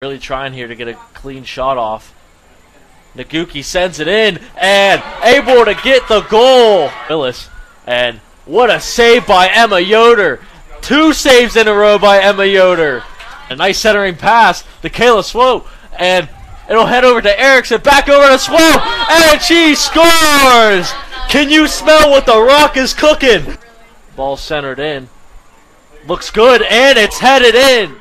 Really trying here to get a clean shot off. Nagucki sends it in and able to get the goal. Willis, and what a save by Emma Yoder. 2 saves in a row by Emma Yoder. A nice centering pass to Kayla Swope, and it'll head over to Erickson, back over to Swope, and she scores! Can you smell what the Rock is cooking? Ball centered in. Looks good, and it's headed in.